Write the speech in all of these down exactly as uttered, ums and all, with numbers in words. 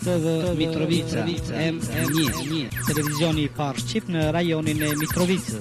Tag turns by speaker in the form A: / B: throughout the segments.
A: Të Mitrovica, M një, televizioni i parë shqip në rajonin e Mitrovicës.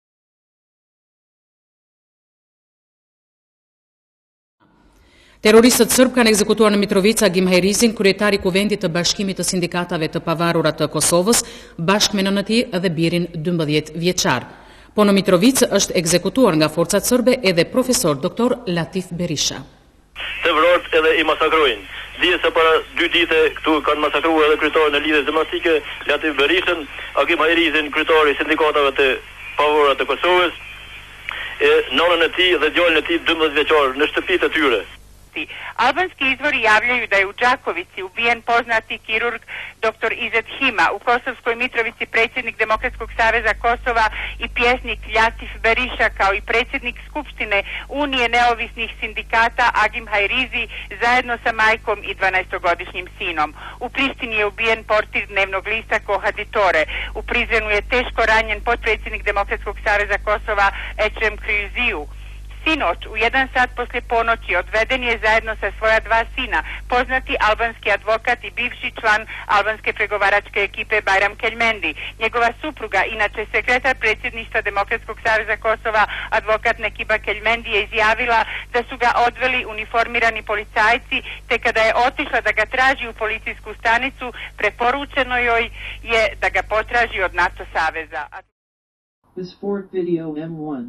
B: Terroristët sërb kanë ekzekutuar në Mitrovica Agim Hajrizin, kryetari i kuvendit të Bashkimit të Sindikatave të Pavarura të Kosovës, bashkë me nënën e tij dhe birin dymbëdhjetë vjeçar. Po në Mitrovicë është ekzekutuar nga forcat sërbe edhe profesor doktor Latif Berisha.
C: Të vrojt edhe i masakrojnë. Dije se para dy dite këtu kanë masakruar edhe kryetarin e lidhjes demokratike Latif Berishën, Agim Hajrizin, kryetari i sindikatave të Pavarura të Kosovës, e nënën e tij dhe djalin e tij dymbëdhjetë vjeçar në shtëpitë e tyre.
D: Albanski izvori javljaju da je u Đakovici ubijen poznati kirurg doktor Izet Hima, u Kosovskoj Mitrovici predsjednik Demokratskog saveza Kosova i pjesnik Latif Berisha, kao i predsjednik Skupštine Unije neovisnih sindikata Agim Hajrizi zajedno sa majkom i dvanaestogodišnjim sinom. U Prištini je ubijen portir dnevnog lista Kohaditore. U Prizrenu je teško ranjen potpredsjednik Demokratskog saveza Kosova Ekrem Kriuziju. Sinoć, u jedan sat poslije ponoći, odveden je zajedno sa svoja dva sina, poznati albanski advokat i bivši član albanske pregovaračke ekipe Bajram Keljmendi. Njegova supruga, inače sekretar predsjedništva Demokratskog saveza Kosova, advokat Nekiba Keljmendi, je izjavila da su ga odveli uniformirani policajci, te kada je otišla da ga traži u policijsku stanicu, preporučeno joj je da ga potraži od NATO saveza.
E: This Ford video M one.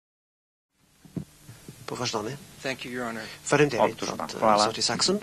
F: Po vazhdoni.
G: Thank you, Your Honor.
F: Faleminderit, zoti Saxon.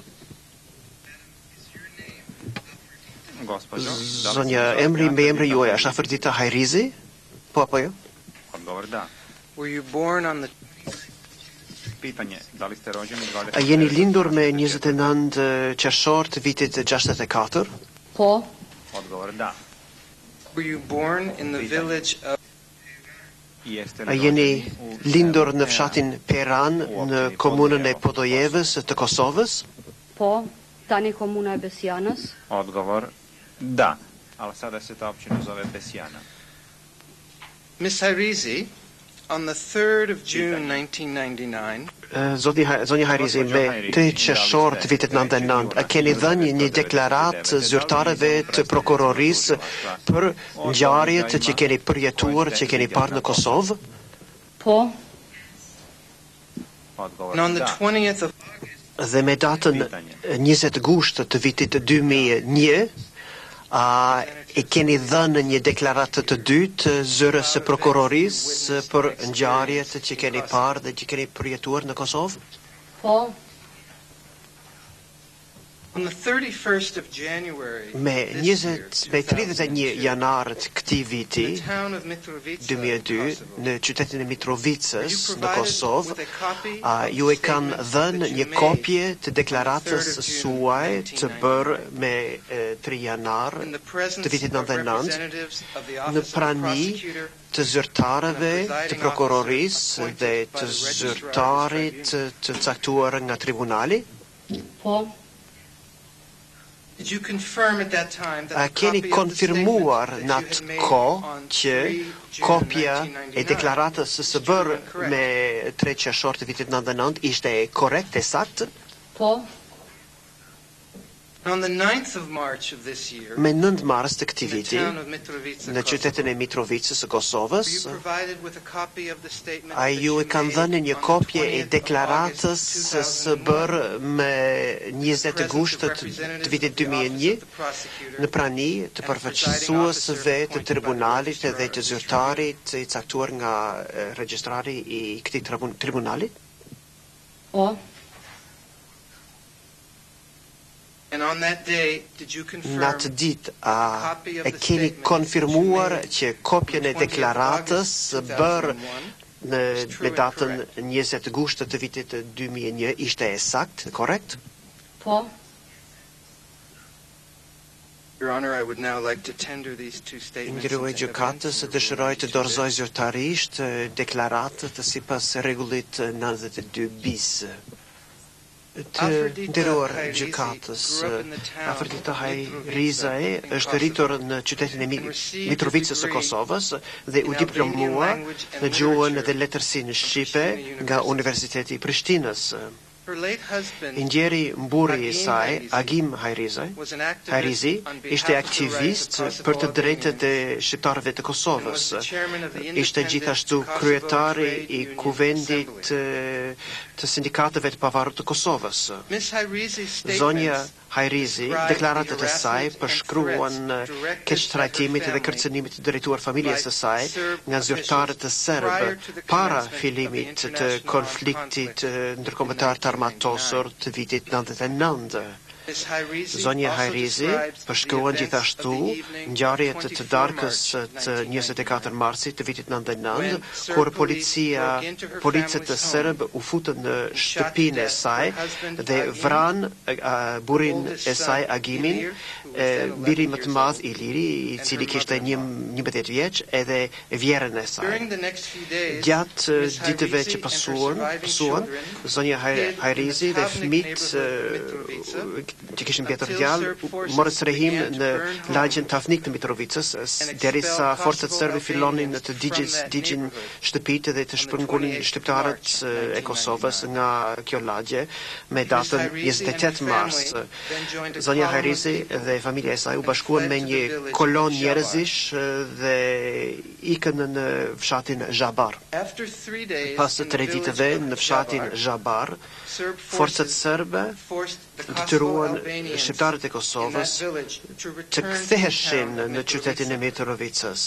F: Zonja, emri me emri juaj është Afërdita Hajrizi? Po apo jo?
G: Odgovor da. Were you born on the Pitanje, da li ste rođeni dvadeset?
F: A jeni lindur me njëzet e nëntë qershor të vitit gjashtëdhjetë e katër?
B: Po.
G: Odgovor da. Were you born in the village of
F: A jeni lindur në fshatin Peran në komunën e Podojevës të Kosovës?
H: Po, tani komuna e Besjanës.
G: Odgovor da, ali sada se ta općina zove Besjana. Miss Hajrizi, on the third of June nineteen ninety-nine,
F: Zonja Hajrizi, me tre qershor të vitit nëntëdhjetë e nëntë, a keni dhënë një deklarat zyrtarëve të prokurorisë për ngjarjet që keni përjetuar, që keni parë në Kosovë?
H: Po.
G: and on the twentieth of
F: Dhe me datën njëzet gusht të vitit dy mijë e një, a e keni dhënë një deklarat të dytë zyrës së prokurorisë për ngjarjet që keni parë dhe që keni përjetuar në Kosovë?
H: Po.
G: on the thirty-first of January,
F: Me njëzet, me tridhjetë e një janar të këtij viti,
G: the town of Mitrovica,
F: dy mijë e dy,
G: Kosovo,
F: në qytetin e Mitrovicës
G: you
F: në
G: provided
F: Kosovë,
G: with a copy
F: a
G: of
F: ju
G: the
F: e kanë
G: statement
F: dhënë
G: that you
F: një
G: made
F: kopje të deklaratës
G: third of June
F: suaj të bërë
G: nineteen
F: me e, tri janar
G: in the presence
F: të vitit
G: of
F: nëntëdhjetë e nëntë
G: representatives of the
F: në
G: office of the
F: prani
G: prosecutor
F: të zyrtarëve të prokurorisë dhe të zyrtarit të caktuar nga tribunali?
H: Po.
G: Did you confirm at that time that
F: A
G: the
F: keni
G: copy of the
F: konfirmuar
G: statement
F: në
G: that you
F: atë
G: had made
F: kohë
G: on
F: që
G: three June
F: kopja
G: nineteen
F: e
G: ninety-nine
F: deklaratës së bërë
G: is correct?
F: me tre qershor të vitit nëntëdhjetë e nëntë ishte korrekt e saktë?
H: Po.
G: On the ninth of March of this year,
F: Me nëntë mars të këtij
G: in the
F: viti,
G: town of Mitrovica,
F: në qytetin e
G: Kosovo,
F: Mitrovicës së
G: were
F: Kosovës,
G: you provided with a copy of the statement
F: a
G: that
F: ju
G: you
F: e kanë
G: made
F: dhënë një
G: on the
F: kopje e
G: twentieth of
F: deklaratës
G: August two
F: së
G: thousand one,
F: bërë me njëzet
G: presence
F: gusht
G: of
F: të
G: representatives
F: vitit
G: of the
F: dy mijë e
G: office
F: një
G: of the prosecutor
F: në prani të përfaqësuesve të tribunalit dhe të zyrtarit i caktuar nga e, regjistrari i këtij tribun- tribunalit?
H: Po.
G: And on that day, did you
F: Në
G: confirm
F: atë ditë, a e keni konfirmuar që kopjen e deklaratës bërë në me datën njëzet gusht të vitit dy mijë e një ishte e saktë, korrekt?
H: Po.
G: Your Honor, I would now like to tender these two statements.
F: Nderuar
G: into
F: gjykatës,
G: evidence.
F: dëshiroj të dorëzoj zyrtarisht e, deklaratët sipas rregullit nëntëdhjetë e dy bis. Të nderuar gjykatës, Afërdita Hajrizae është rritur në qytetin e Mi- Mitrovicës së Kosovës dhe u diplomua në gjuhën dhe letërsinë shqipe nga Universiteti i Prishtinës. I njeri mburi i saj, Agim Hajrizi, ishte aktivist për të drejtet e shqiptarëve të Kosovës. Ishte gjithashtu kryetari i kuvendit të sindikatëve të pavarur të Kosovës. Zonja Hajrizi, deklaratat e saj përshkruan keqtrajtimit dhe kërcënimit të drejtuar familjes së saj nga zyrtarët të serbë para fillimit të konfliktit ndërkombëtar të armatosur të vitit nëntëdhjetë e nëntë. Zonja Hajrizi përshkruan gjithashtu ngjarjet të darkës të njëzet e katër marsit të vitit nëntëdhjetë e nëntë, kur policia, policët të serbë u futën në shtëpinë e saj dhe vran uh, burin e saj Agimin, biri më të madh i liri, i cili kishte njëmbëdhjetë vjeç, edhe vjerën e saj. Gjatë ditëve që pasuan, pasuan zonja Hajrizi dhe fëmijët që kishin mbetur djalë morën strehim në lagjen Tafnik të Mitrovicës, derisa forcat serbe fillonin të digjin shtëpitë dhe të shpërngulin shqiptarët e Kosovës nga kjo lagje me datën njëzet e tetë mars. Zonja Hajrizi dhe familja e saj u bashkuan me një kolon njerëzish dhe ikën në fshatin Zhabar. Pas tre ditëve në fshatin Zhabar, forcat serbe detyruan shqiptarët e Kosovës të ktheheshin në qytetin e Mitrovicës.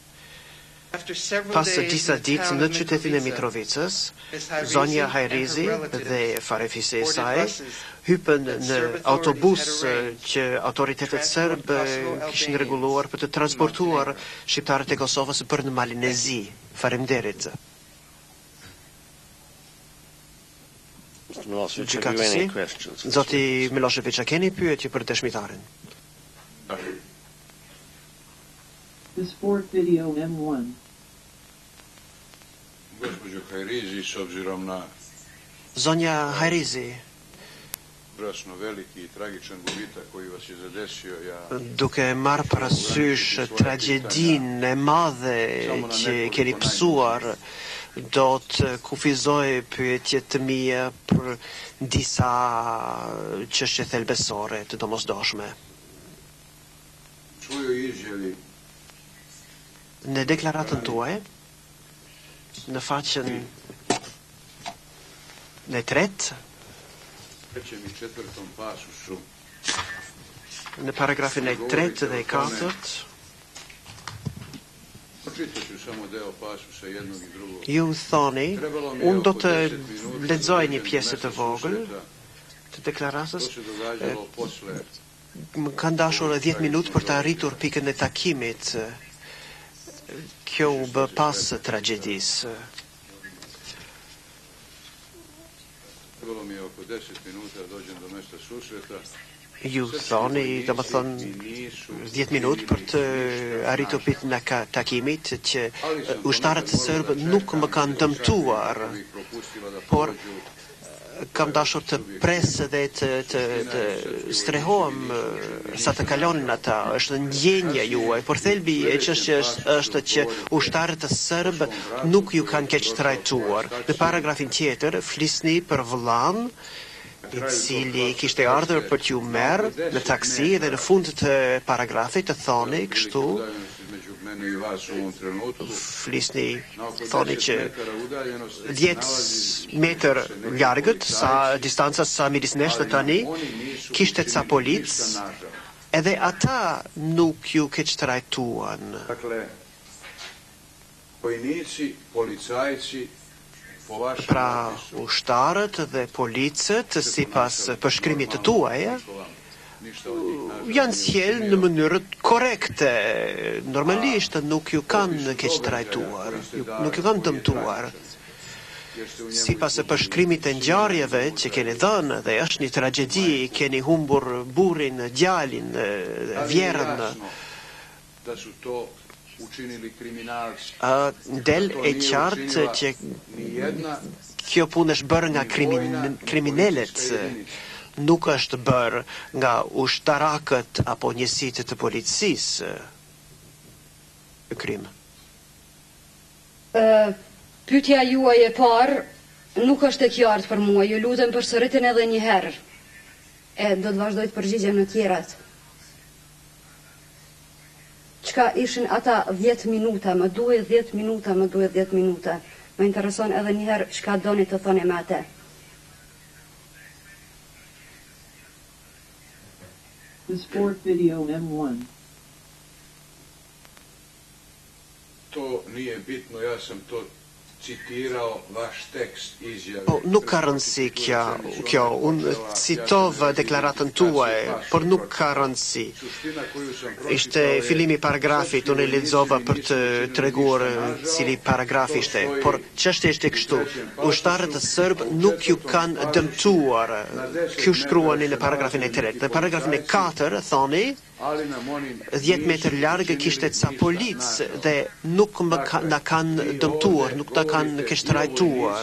F: Pas disa ditë në qytetin e Mitrovicës, zonja Hajrizi dhe farefisi e saj hypën në autobus që autoritetet serb kishin rregulluar për të transportuar shqiptarët e Kosovës për në Malinezi. Faleminderit. Gjykatësi, zoti Milošević, a keni pyetje për dëshmitarin?
E: The sport video M one.
I: Gospođo Hajrizi, s obzirom na
F: Zonja Hajrizi,
I: strašno veliki i tragičan gubitak koji vas je zadesio, ja
F: duke marrë parasysh tragjedinë e madhe që keni pësuar, do të kufizoj pyetjet të mia për disa çështje thelbësore të domosdoshme.
I: svojoj izjavi
F: Në deklaratën tuaj, në faqen në tretë,
I: trećem i četvrtom pasusu
F: në paragrafin e tretë dhe e katërt,
I: pročitat ću samo deo pasusa jednog i drugog.
F: ju thoni, unë do të lexoj një pjesë të vogël të deklaratës.
I: To se događalo posle
F: Më ka dashur dhjetë minutë për të arritur pikën e takimit. Kjo u bë pas tragjedisë.
I: trebalo mi je oko deset minuta da dođem do mesta susreta.
F: Ju thoni, do më thonë, dhjetë minutë për të arritur pikën e takimit, që ushtarët serbë nuk më kanë dëmtuar, por kam dashur të presë dhe të, të, të strehohem sa të kalonin ata. Është ndjenja juaj, por thelbi e çështjes është që ushtarët e serb nuk ju kanë keq trajtuar. Në paragrafin tjetër flisni për vëllan i cili kishte ardhur për t'ju merr në taksi, dhe në fund të paragrafit të thoni kështu, flisni, thoni që dhjetë metër largët, sa distanca sa midis nesh të tani, kishte ca polic, edhe ata nuk ju keq trajtuan.
I: Dakle, vojnici, policajci,
F: Pra ushtarët dhe policët, sipas përshkrimit të tuaj, janë sjell në mënyrë korrekte. Normalisht nuk ju kanë keq trajtuar, nuk ju kanë dëmtuar. Sipas përshkrimit të ngjarjeve që keni dhënë, dhe është një tragjedi, keni humbur burrin, djalin, vjerën. Uh, del e qartë që kjo punë është bërë nga krimin, kriminellet, nuk është bërë nga ushtarakët apo njësitë të policisë. Krim.
H: Uh, Pyetja juaj e parë nuk është e qartë për mua, ju lutem për sëritin edhe një herë. E do të vazhdoj të përgjigjem në tjerat. Çka ishin ata dhjetë minuta, më duhet dhjetë minuta, më duhet dhjetë minuta. Më intereson edhe një herë çka doni të thoni me atë.
E: The sport video M one.
I: To nije bitno, ja sam to citirao vaš tekst izjave.
F: Po, nuk ka rëndësi kjo, kjo. Unë citova deklaratën tuaj, por nuk ka rëndësi. Ishte fillimi i paragrafit, unë e lexova për të treguar cili paragraf ishte, por çështja ishte kështu. Ushtarët e serb nuk ju kanë dëmtuar. Kjo shkruani në paragrafin e tretë. Në paragrafin e katër thoni dhjetë metër largë kishte ca policë dhe nuk më ka, na kanë dëmtuar, nuk na kanë kështrajtuar.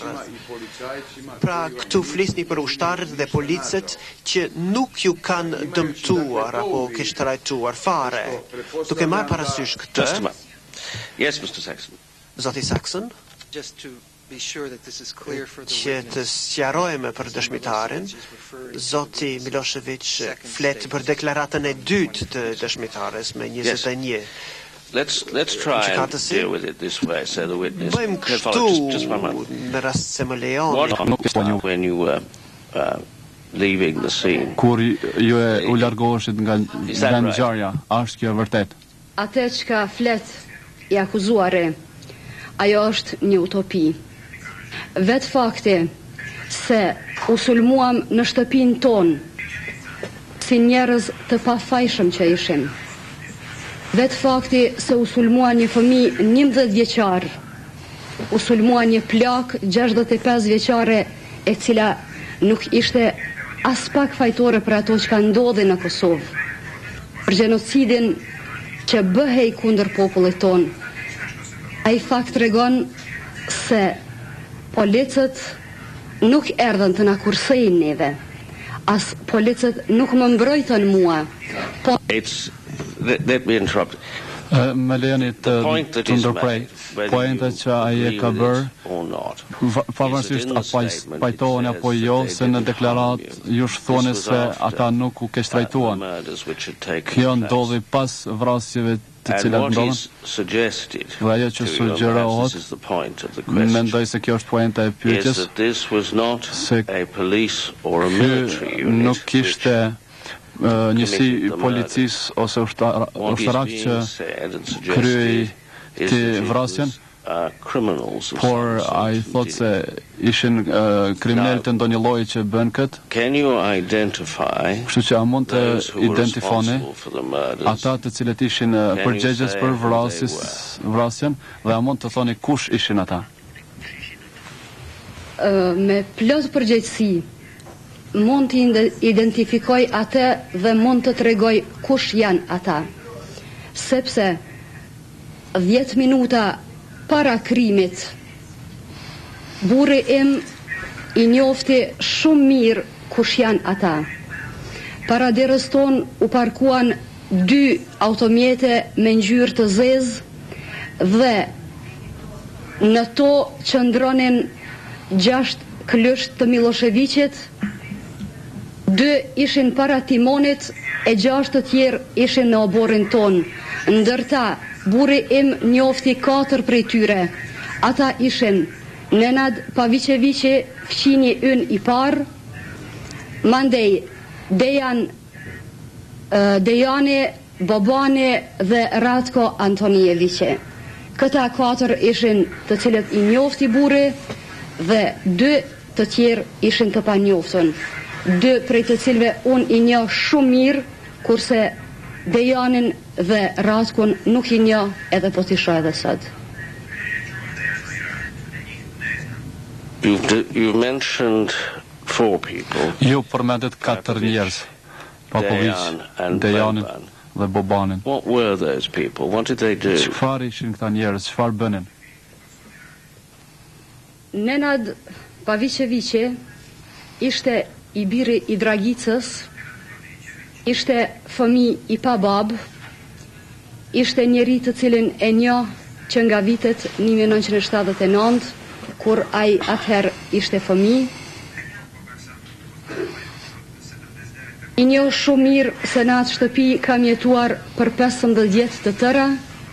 F: Pra këtu flisni për ushtarët dhe policët që nuk ju kanë dëmtuar apo kështrajtuar fare. Duke marrë parasysh këtë.
J: Yes, Mister Saxon.
F: Zoti Saxon.
K: Just to be sure that this is clear for the
F: që të sqarojmë për dëshmitarin, Zoti Milošević flet për deklaratën e dytë të dëshmitares me njëzet e një.
J: Let's let's try and deal with it this way, so the witness.
F: Bëjmë kështu në rast se më lejon.
J: When you were uh, leaving the scene.
L: Kur ju e u largoheshit nga nga ngjarja, është kjo vërtet?
H: Atë çka flet i akuzuari, ajo është një utopi. Vetë fakti se u sulmuam në shtëpinë tonë si njerëz të pafajshëm që ishim. Vetë fakti se u sulmua një fëmijë njëmbëdhjetë vjeçar, u sulmua një plak gjashtëdhjetë e pesë vjeçare e cila nuk ishte as pak fajtore për ato që ka ndodhi në Kosovë, për gjenocidin që bëhej kundër popullit tonë. Ai fakt tregon se policët nuk erdhën të na kursejnë neve. As policët nuk më mbrojtën mua. Po
J: It's let, let me interrupt.
L: Më lejoni të të ndërprej. Pointa që ai e ka bërë, pavarësisht apo pajtohen apo jo, se në deklarat ju thoni se ata nuk u kështrajtuan. Kjo ndodhi pas vrasjeve të cilat ndodhen. Dhe ajo që sugjerohet, mendoj se kjo është pointa e pyetjes, se ky nuk kishte njësi policis ose ushtarak që kryej të vrasjen, por a i thot se ishin kriminal të ndonjë lloji që bën këtë. Kështu që a mund të identifikoni ata të cilët ishin përgjegjës për vrasjen dhe a mund të thoni kush ishin ata?
H: Me plot përgjegjësi mund të identifikoj atë dhe mund të tregoj kush janë ata. Sepse dhjetë minuta para krimit, burri im i njofti shumë mirë kush janë ata. Para derës ton u parkuan dy automjete me ngjyrë të zezë dhe në to qëndronin gjashtë klysht të Miloševićit, dy ishin para timonit e gjashtë të tjerë ishin në oborrin ton. Ndërta burri im njofti katër prej tyre. Ata ishin Nenad Pavićevići, fqinji ynë i parë, mandej Dejan uh, Dejani, Bobani dhe Ratko Antonijevići. Këta katër ishin të cilët i njofti burri dhe dy të tjerë ishin të panjoftën. Dy prej të cilëve unë i njoh shumë mirë, kurse Dejanin dhe Ratkun nuk i njoh edhe po t'i shoh edhe sot.
J: You mentioned four people.
L: Ju përmendet katër njerëz. Popović, Dejanin dhe Bobanin.
J: What were those people? What did they do?
L: Çfarë ishin këta njerëz? Çfarë bënin?
H: Nenad Pavićevići ishte i biri i Dragicës, ishte fëmijë i pa babë, ishte njeri të cilin e njoh që nga vitet një mijë e nëntëqind e shtatëdhjetë e nëntë, kur ai atëherë ishte fëmijë. I njoh shumë mirë se në atë shtëpi kam jetuar për pesëmbëdhjetë vjet të tëra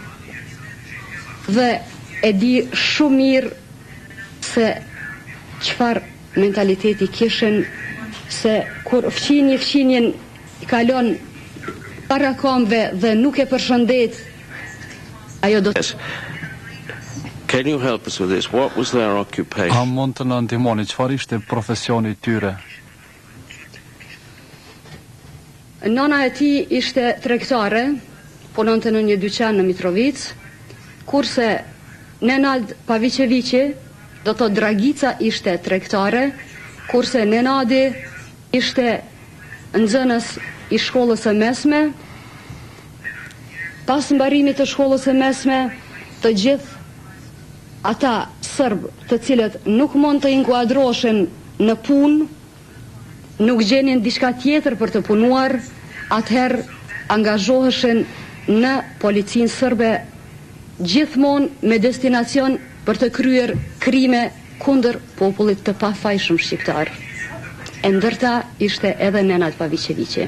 H: dhe e di shumë mirë se çfarë mentaliteti kishin, se kur fqinji fqinjen i kalon para kamve dhe nuk e përshëndet, ajo do të...
J: Can you help us with this? What was their occupation?
L: A mund të na ndihmoni, çfarë ishte profesioni i tyre?
H: Nana e tij ishte tregtare, punonte në një dyqan në Mitrovic, kurse Nenad Pavicevici, do të Dragica, ishte tregtare, kurse Nenadi ishte nxënës i shkollës së mesme. Pas mbarimit të shkollës së mesme, të gjithë ata sërbë të cilët nuk mund të inkuadroshen në punë, nuk gjenin diçka tjetër për të punuar, atëherë angazhoheshin në policinë sërbe, gjithmonë me destinacion për të kryer krime kundër popullit të pafajshëm shqiptar. E ndërta ishte edhe Nenad Pavicevici.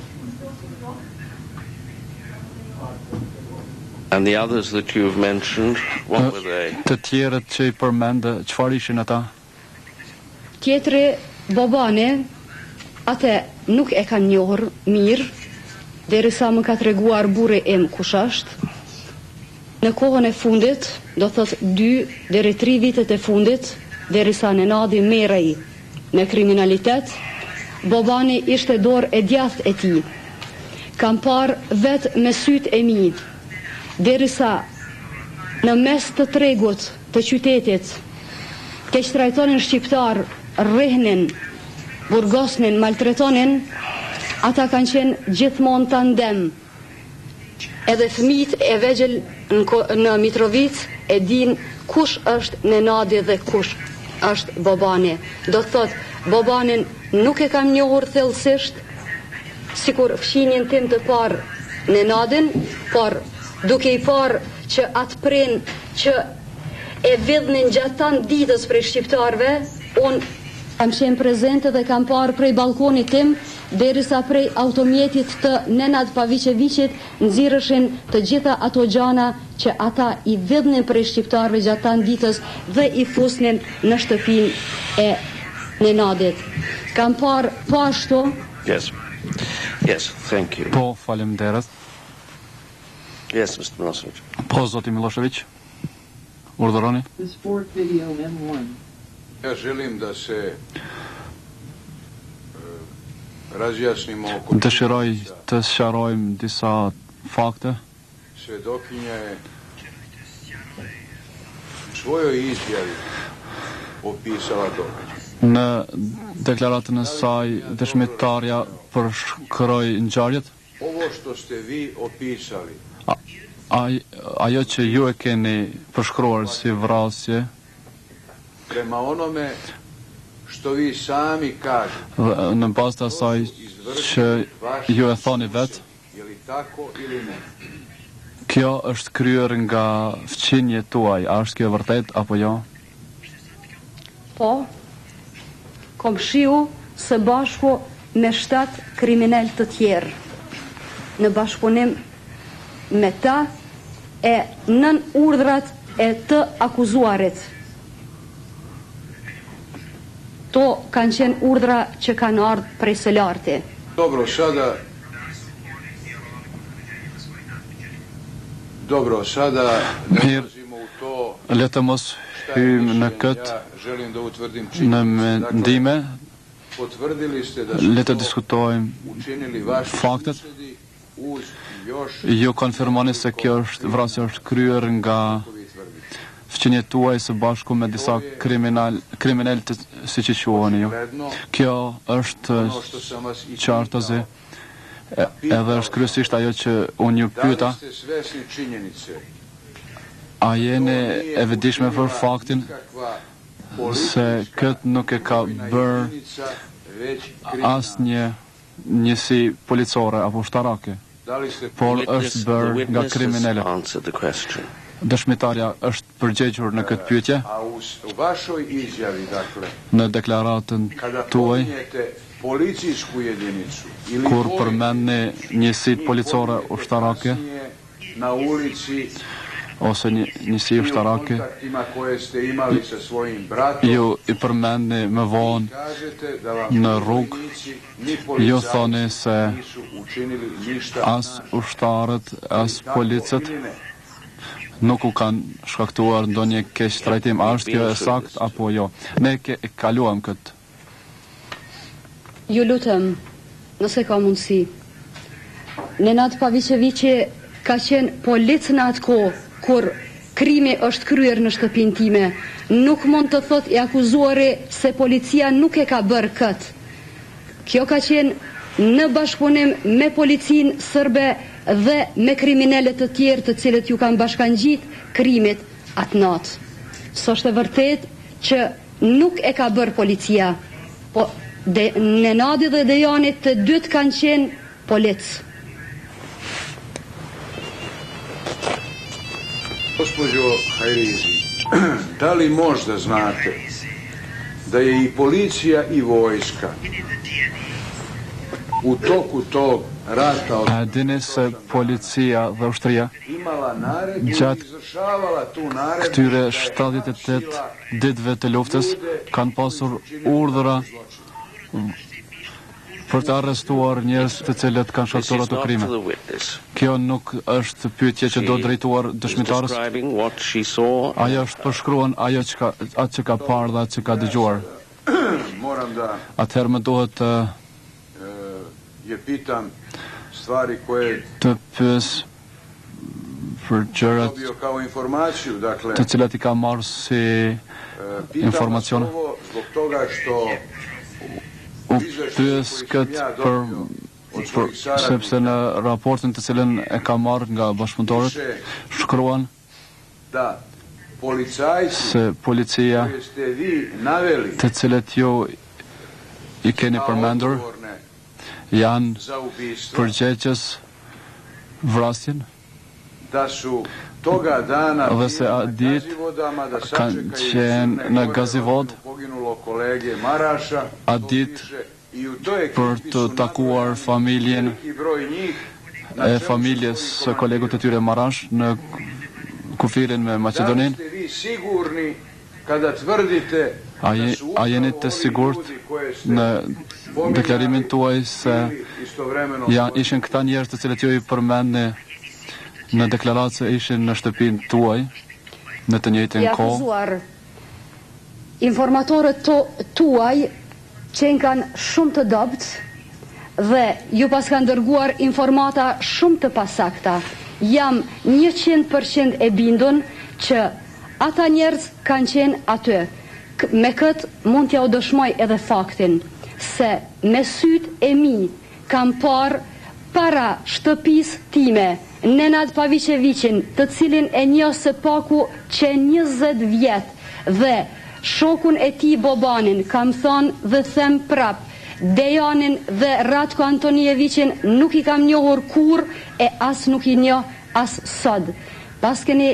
J: And the others that you've mentioned, what were they?
L: Të tjerët që i përmendë, çfarë ishin ata?
H: Tjetri, Bobane, atë nuk e kanë njohur mirë, derisa më ka treguar burri im kush është. Në kohën e fundit, do thot dy deri tri vitet e fundit, derisa Nenadi merrej me kriminalitet, Bobani ishte dorë e djathtë e tij. Kam parë vetë me sytë e mi, derisa në mes të tregut të qytetit keq trajtonin shqiptar, rrihnin, burgosnin, maltretonin, ata kanë qenë gjithmonë tandem. Edhe fëmijët e vegjël në, në Mitrovic e din kush është Nenadi dhe kush është Bobani. Do të thot, Bobanin nuk e kam njohur thellësisht, sikur fshinjen tim të parë Nenadin, por duke i parë që atë pren që e vidhnin gjatë tanë ditës prej shqiptarve, unë kam qenë prezente dhe kam parë prej balkonit tim, derisa prej automjetit të Nenad Pavicevicit nxirreshin të gjitha ato gjana që ata i vidhnin prej shqiptarve gjatë tanë ditës dhe i fusnin në shtëpinë e Nenadit. Kam parë po ashtu.
J: Yes. Yes, thank you.
L: Po, faleminderit.
J: Yes, Mister Milosevic.
L: Po, zoti Milošević, urdhëroni.
E: The sport video M one.
I: Ja želim da se razjasnimo oko...
L: Dëshiroj të sqarojmë disa fakte.
I: Svedokinja je u svojoj izjavi opisala događaj.
L: Në deklaratën e saj, dëshmitarja përshkroi ngjarjet.
I: Ovo što ste vi opisali,
L: Aj, ajo që ju e keni përshkruar si vrasje,
I: prema onome što vi sami kažete,
L: në bazë të asaj që ju e thoni vetë,
I: je li tako ili ne?
L: Kjo është kryer nga fqinjet tuaj, a është kjo vërtet apo jo?
H: Po, komshiu së bashku me shtatë kriminal të tjerë, në bashkëpunim me ta e nën urdhrat e të akuzuarit. To kanë qenë urdhra që kanë ardhur prej së larti.
I: Dobro, sada Dobro, sada dolazimo u to.
L: Le të mos hyjmë në këtë,
I: želim da utvrdim
L: në mendime.
I: Potvrdili ste da
L: le të diskutojmë
I: učinili vaši
L: faktet.
I: uz još
L: Ju konfirmoni se kjo është vrasja është kryer nga fqinjet tuaj së bashku me disa kriminal kriminal të si që quheni ju. Kjo është qartëzi, edhe është kryesisht ajo që unë ju pyeta. A jeni e vetëdijshme për faktin se këtë nuk e ka bërë asnjë njësi policore apo ushtarake, por është bërë nga kriminalët? Dëshmitarja është përgjigjur në këtë pyetje. Në deklaratën tuaj, kur përmendni njësitë policore ushtarake ose njësi ushtarake, ju i përmendni më vonë në rrugë, ju thoni se as ushtarët, as policët nuk u kanë shkaktuar ndonjë keq trajtim. A është kjo e saktë apo jo? Ne ke e kaluam këtë.
H: Ju lutem, nëse ka mundësi, Nenad Pavicevici ka qenë polic në atë kohë kur krimi është kryer në shtëpinë time. Nuk mund të thot i akuzuari se policia nuk e ka bërë këtë. Kjo ka qenë në bashkëpunim me policinë sërbe dhe me kriminalët të tjerë të cilët ju kanë bashkangjit krimit atë natë. S'është e vërtet që nuk e ka bërë policia, po de, Nenadi dhe Dejani të dytë kanë qenë polic.
I: Gospođo Hajrizi, da li možda znate da je i policija i vojska u toku tog rata
L: A dini se policia dhe ushtria gjatë këtyre shtatëdhjetë e tetë ditëve të luftës kanë pasur urdhëra për të arrestuar njerëz të cilët kanë shkaktuar ato krime. Kjo nuk është pyetje që do drejtuar dëshmitarës. Ajo është përshkruan ajo që ka, atë që ka parë dhe atë që ka dëgjuar. Atëherë më duhet të të pyes për gjërat të cilat i ka marrë si informacione. U pyes këtë për, për sepse në raportin të cilën e ka marrë nga bashkëpunëtorët shkruan se policia të cilët ju i keni përmendur janë përgjegjës vrasjen dhe se a ditë kanë qenë në Gazivod a ditë për të takuar familjen e familjes së kolegut të tyre Marash në kufirin me Macedonin. A, je, a jeni të sigurt në deklarimin tuaj se ja, ishin këta njerëz të cilët ju i përmendni në deklaratë se ishin në shtëpinë tuaj në të njëjtën kohë?
H: Informatorët to, tuaj që kanë shumë të dobët dhe ju pas kanë dërguar informata shumë të pasakta. Jam njëqind përqind e bindun që ata njerëz kanë qenë aty. Me këtë mund t'ja u dëshmoj edhe faktin se me syt e mi kam parë para shtëpis time Nenad Pavicevicin, të cilin e njoh së paku që njëzet vjet dhe shokun e tij Bobanin, kam thonë dhe them prap, Dejanin dhe Ratko Antonijevicin nuk i kam njohur kur e as nuk i njoh as sot. Pas keni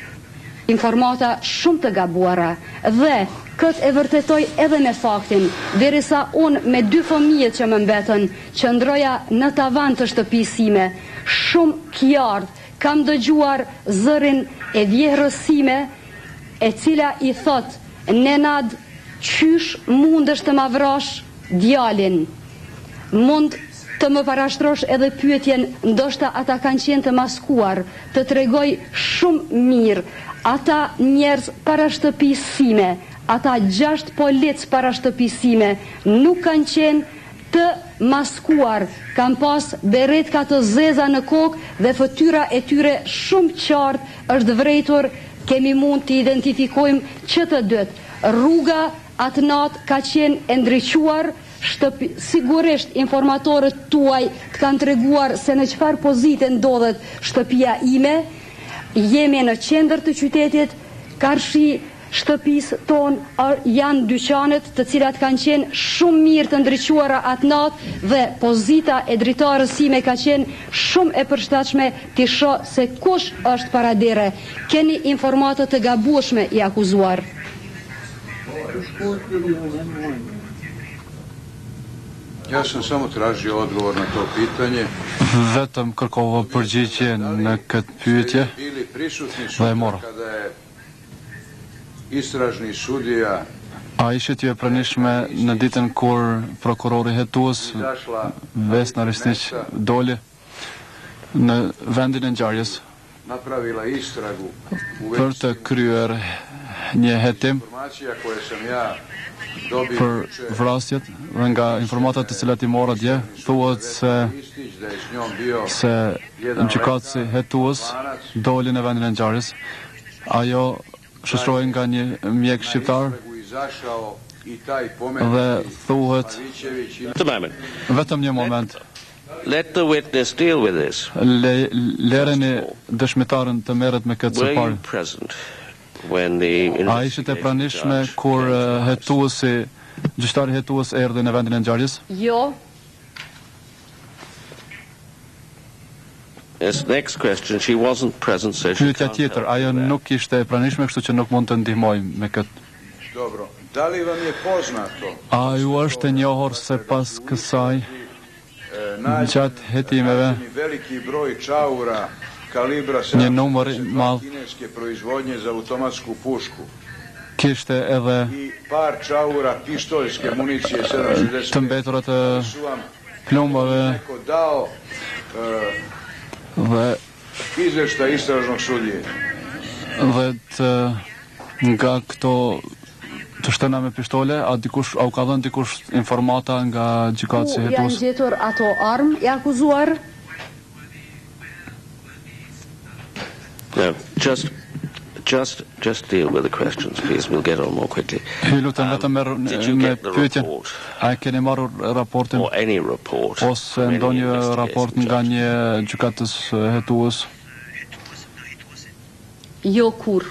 H: informata shumë të gabuara dhe këtë e vërtetoj edhe me faktin, derisa unë me dy fëmijët që më mbetën, që ndroja në tavan të shtëpisime, shumë kjartë, kam dëgjuar zërin e vjehrës sime, e cila i thot, Nenad, qysh mund është të ma vrash djalin? Mund të më parashtrosh edhe pyetjen, ndoshta ata kanë qenë të maskuar, të tregoj shumë mirë, ata njerëz para shtëpisime, ata gjasht polic para shtëpisime, nuk kanë qenë të maskuar, kanë pas beretka të zeza në kokë dhe fytyra e tyre shumë qartë është vrejtur, kemi mund të identifikojmë që të dytë. Rruga atë natë ka qenë e ndriquar, shtëpi, sigurisht informatorët tuaj të kanë treguar se në çfarë pozite ndodhet shtëpia ime, jemi në qendër të qytetit, karshi shtëpisë tonë janë dyqanet të cilat kanë qenë shumë mirë të ndriquara atë natë dhe pozita e dritarës sime ka qenë shumë e përshtatshme të shoh se kush është paradere. Keni informatë të gabueshme i akuzuar.
I: Ja sam samo tražio odgovor na to pitanje.
L: Vetëm kërkova përgjigje në këtë pyetje dhe e mora.
I: Kada je istražni sudija
L: A ishit ju e pranishme në ditën kur prokurori hetues Vesna Risnić doli në vendin e ngjarjes
I: napravila istragu
L: për të kryer një hetim
I: informacija koje sam ja dobio
L: për vrasjet dhe nga informatat të cilat i mora dje thuhet se se gjykatësi hetues doli në vendin e ngjarjes. Ajo shoqërohej nga një mjek shqiptar dhe thuhet vetëm një moment.
J: Let the witness deal with this.
L: Le, lereni dëshmitarën të merret me këtë së
J: Were you
L: pari.
J: present when the
L: A ishit e pranishme kur uh, hetuesi, gjyqtari hetues erdhi në vendin e ngjarjes?
H: Jo.
J: Yes, next question. She wasn't present, so she
L: Pyetja
J: can't
L: tjetër,
J: help
L: ajo
J: with that.
L: nuk ishte e pranishme, kështu që nuk mund të ndihmoj me këtë.
I: Dobro, da li vam je poznato
L: A ju është e njohur se pas kësaj gjatë hetimeve
I: veliki broj čaura kalibra
L: një numër i madh
I: kineske proizvodnje za automatsku pušku
L: kishte edhe
I: i par čaura pištoljske municije sedamsto šezdeset
L: të mbetura të plumbave
I: neko dao
L: dhe
I: izveštaj istražnog sudije.
L: dhe të nga këto të shtëna me pishtole, a dikush, a u ka dhënë dikush informata nga gjykatësi
H: Ku janë
L: hetues?
H: gjetur ato armë i akuzuar?
J: No, just, just, just deal with the questions, please. We'll get on more quickly.
L: Hy lutem vetëm me,
J: Did you
L: me
J: get the
L: pyetjen.
J: report
L: A e keni marrur raportin
J: or any report
L: ose
J: from any
L: ndonjë
J: investigation
L: raport nga
J: judge?
L: një gjykatës hetues?
H: Jo kur.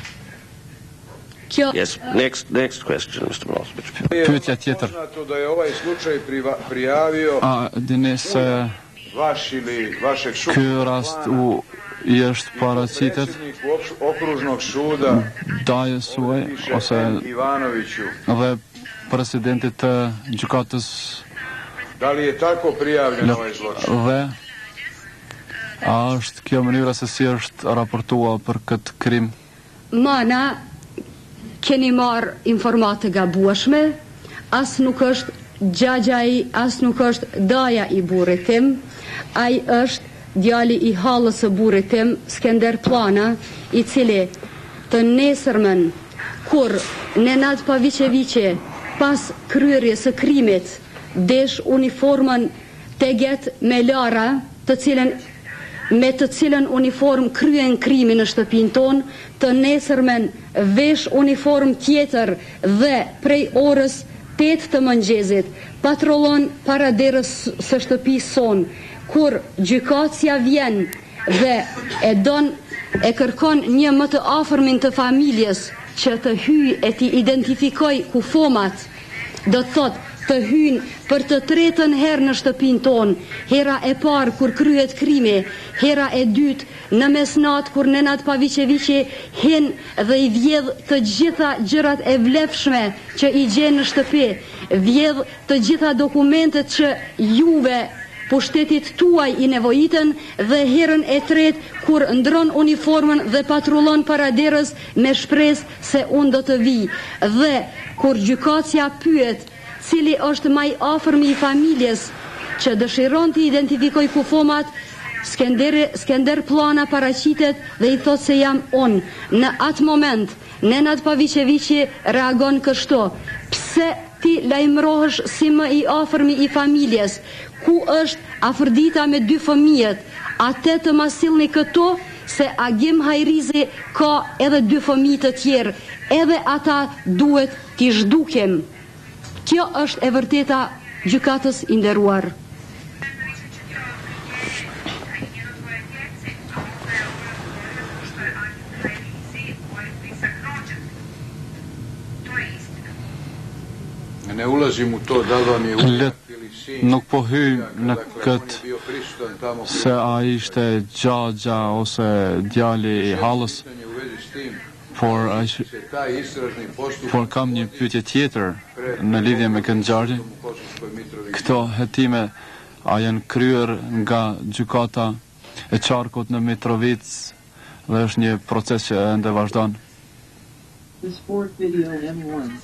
H: Kjo
J: Yes. Next, next question, Mister Milosevic.
L: Pyetja tjetër.
I: Poznato da je ovaj slučaj priva- prijavio
L: A dini se
I: vaš ili vašeg
L: ky
I: supruga
L: rast u i është paraqitet
I: predsjedniku opš- okružnog suda
L: dajes suaj ose
I: Ivanoviću.
L: dhe presidentit të gjykatës
I: Da li je tako prijavljen ovaj zločin?
L: dhe a është kjo mënyra se si është raportuar për këtë krim?
H: mana keni marrë informatë gabueshme, as nuk është gjagjai, as nuk është daja i burrit tim, ai është djali i hallës së burrit tim, Skender Plana, i cili të nesërmen kur Nenad Paviceviqe pas kryerjes së krimit desh uniformën teget me lara, të cilën me të cilën uniform kryen krimin në shtëpinë tonë, të nesërmen vesh uniform tjetër dhe prej orës tetë të mëngjesit patrollon para derës së shtëpisë sonë, kur gjykatësia vjen dhe e don e kërkon një më të afërmin të familjes që të hyjë e t'i identifikoj kufomat, do të thotë të hyjnë për të tretën herë në shtëpinë tonë, hera e parë kur kryhet krimi, hera e dytë në mesnatë kur Nenad Paviceviqe hin dhe i vjedh të gjitha gjërat e vlefshme që i gjen në shtëpi, vjedh të gjitha dokumentet që juve pushtetit tuaj i nevojitën, dhe herën e tretë kur ndron uniformën dhe patrullon para derës me shpresë se unë do të vi, dhe kur gjykatësia pyet cili është më i afërmi i familjes që dëshiron të identifikoj kufomat, Skender, Skender Plana paraqitet dhe i thot se jam unë. Në atë moment, Nenad Paviceviqe reagon kështu: pse ti lajmërohesh si më i afërmi i familjes? Ku është Afërdita me dy fëmijët? Atë të ma sillni këto, se Agim Hajrizi ka edhe dy fëmijë të tjerë, edhe ata duhet t'i zhdukem. Kjo është e vërteta, gjykatës i nderuar.
I: ulazim u to da li vam je ujak ili sin.
L: Nuk po hy në këtë se a ishte gjagja ose djali i hallës, por, por kam një pyetje tjetër në lidhje me këtë ngjarje. Këto hetime a janë kryer nga gjykata e Qarkut në Mitrovic dhe është një proces që ende vazhdon?
E: The sport video M one.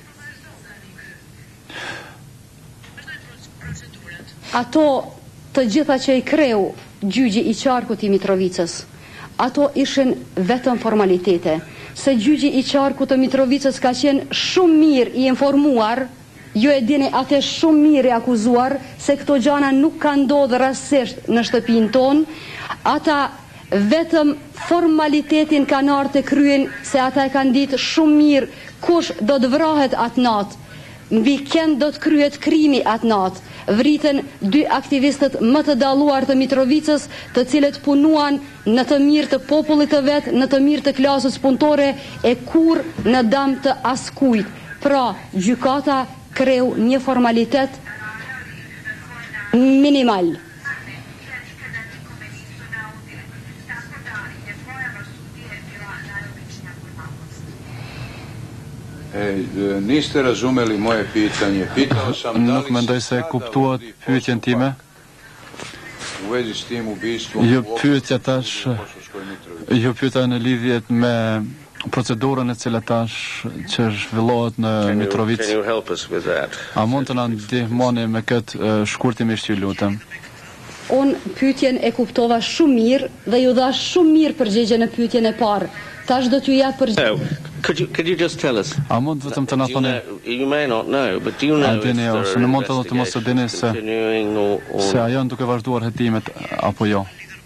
H: Ato të gjitha që i kreu gjyqi i Qarkut i Mitrovicës, ato ishin vetëm formalitete, se gjyqi i Qarkut të Mitrovicës ka qenë shumë mirë i informuar, ju e dini atë shumë mirë i akuzuar, se këto gjana nuk ka ndodhur rastësisht në shtëpinë tonë, ata vetëm formalitetin kanë ardhur të kryen, se ata e kanë ditë shumë mirë kush do të vrahet atë natë, mbi kënd do të kryhet krimi atë natë. Vritën dy aktivistët më të dalluar të Mitrovicës, të cilët punuan në të mirë të popullit të vet, në të mirë të klasës punëtore, e kur në dëm të askujt. Pra, gjykata kreu një formalitet minimal.
I: E, niste razumeli moje pitanje. Pitao sam da
L: Nuk mendoj se kuptuat pyetjen time.
I: U vezi s tim ubistvom.
L: Jo pyetja tash, jo pyetja në lidhje me procedurën e cila tash që zhvillohet në Mitrovic. A mund të na ndihmoni me këtë shkurtimisht, ju lutem?
H: Unë pyetjen e kuptova shumë mirë dhe ju dha shumë mirë përgjigje në pyetjen e parë. Tash do t'ju jap përgjigje.
J: Could you, could you just tell us?
L: A mund vetëm të na thoni?
J: You may not know, but do you know if
L: dini, ose në mund të të mos të dini se se a janë duke vazhduar hetimet apo jo?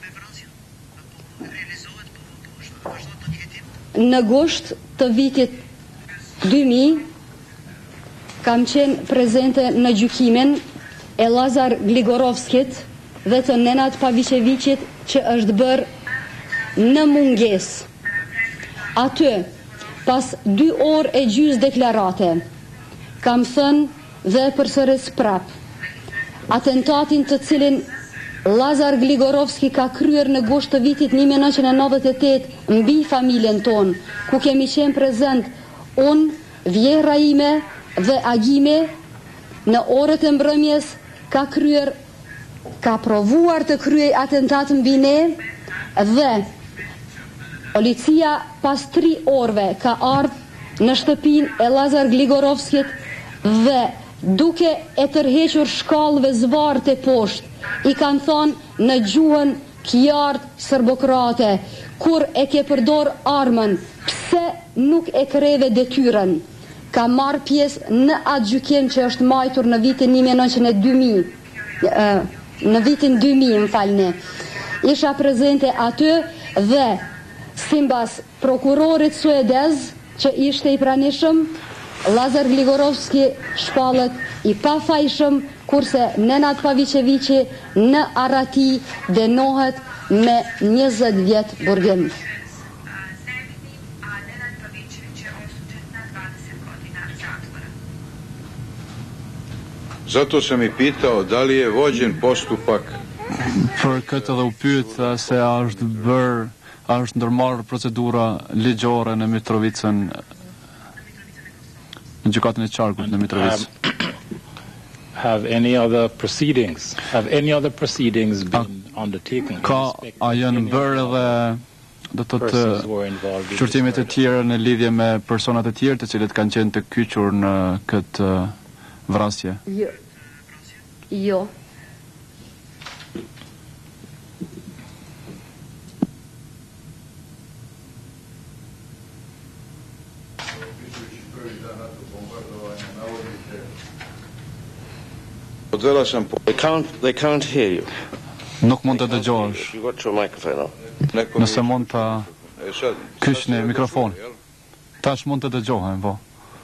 H: Në gusht të vitit dy mijë kam qenë prezente në gjykimin e Lazar Gligorovskit dhe të Nenad Paviceviqit që është bërë në mungesë. Aty, pas dy orë e gjys deklarate, kam thënë dhe përsëris prap, atentatin të cilin Lazar Gligorovski ka kryer në gusht të vitit një mijë nëntëqind e nëntëdhjetë e tetë mbi familjen tonë, ku kemi qenë prezent unë, vjera ime dhe agime, në orët e mbrëmjes ka kryer, ka provuar të kryej atentat mbi ne dhe policia pas tri orëve ka ardhur në shtëpinë e Lazar Gligorovskit dhe duke e tërhequr shkallëve zvarë të poshtë, i kanë thonë në gjuhën kjart serbokrate, kur e ke përdor armën, pse nuk e kreve detyrën? Ka marrë pjesë në atë gjykim që është majtur në vitin një mijë e nëntëqind e dy mijë, në vitin dy mijë, më falni. Isha prezente aty dhe simbas prokurorit suedez që ishte i pranishëm, Lazar Gligorovski shpallet i pafajshëm, kurse Nenad Paviceviqi në arati dënohet me njëzet vjet burgim.
I: Zato sam i pitao da li je vođen postupak.
L: Për këtë edhe u pyet se a është bërë, a është ndërmarrë procedura ligjore në Mitrovicën, në gjykatën e Qarkut në Mitrovicë.
M: Have any other proceedings? Have any other proceedings been undertaken?
L: Ka a janë bërë edhe do të të qërtimet e tjera në lidhje me personat e tjerë të cilët kanë qenë të kyqur në këtë vrasje?
H: Jo. Jo.
J: They can't, they can't hear you.
L: Nuk mund të dëgjohesh.
J: You got your microphone on.
L: Nëse mund të kyçni mikrofon. Tash mund të dëgjohen, po.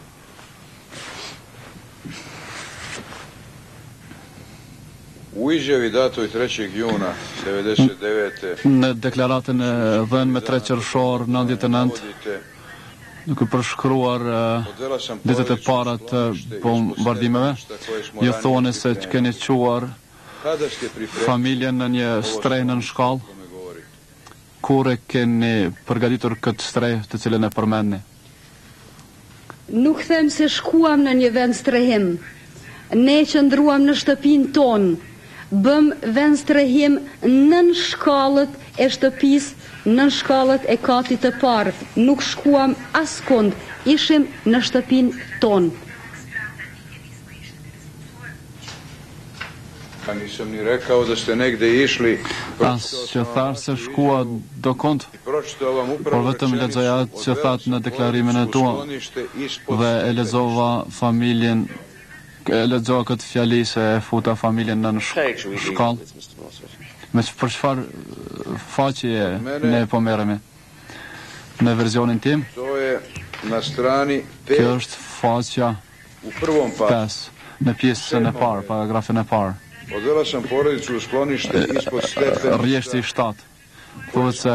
I: U izjavi datoj trećeg juna devedeset devete.
L: Në deklaratën e dhënë me tre qershor nëntëdhjetë e nëntë duke përshkruar ditët e para të bombardimeve, ju thoni se që keni quar familjen në një strej në shkallë, kur e keni përgatitur këtë strej të cilën e përmendni?
H: Nuk them se shkuam në një vend strehim. Ne qëndruam në shtëpinë tonë, bëm vend strehim nën shkallët e shtëpisë, nën shkallët e katit të parë. Nuk shkuam askund, ishim në shtëpinë tonë.
I: Nisam ni rekao da ste negde išli.
L: As që tharë se shkua do kont, por vetëm lexoja atë që thatë në deklarimin e tua dhe e lexova familjen, e lexova këtë fjali se e futa familjen në shkallë. Me që për çfarë faqe ne po merremi? Në verzionin tim, kjo është faqja pesë, në pjesën e parë, paragrafin e parë.
I: Odvela sam porodicu u sklonište ispod stepen.
L: Rjeshti shtatë. Thuhet se